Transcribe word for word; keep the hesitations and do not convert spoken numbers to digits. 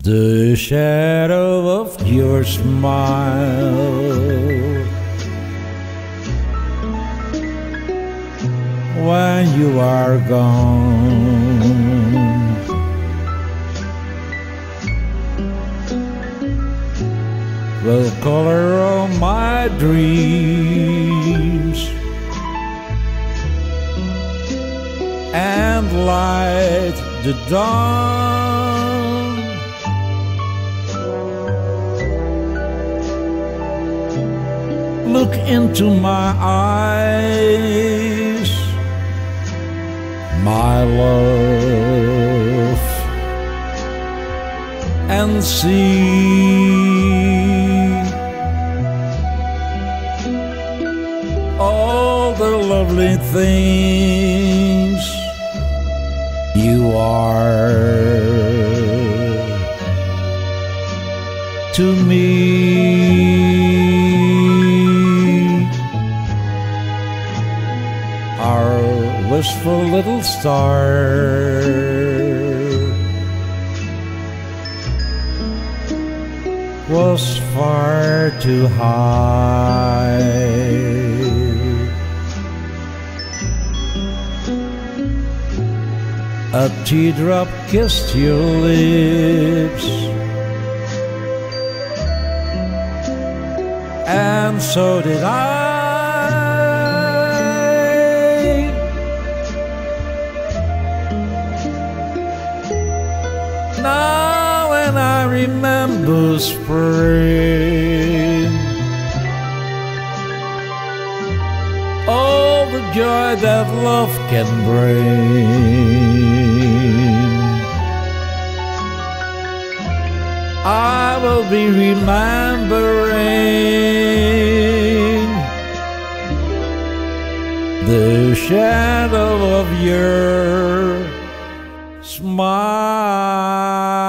The shadow of your smile when you are gone, will color all my dreams and light the dawn. Look into my eyes, my love, and see all the lovely things you are to me. Our wistful little star was far too high. A teardrop kissed your lips, and so did I. Now when I remember spring, all the joy that love can bring, I will be remembering the shadow of your smile.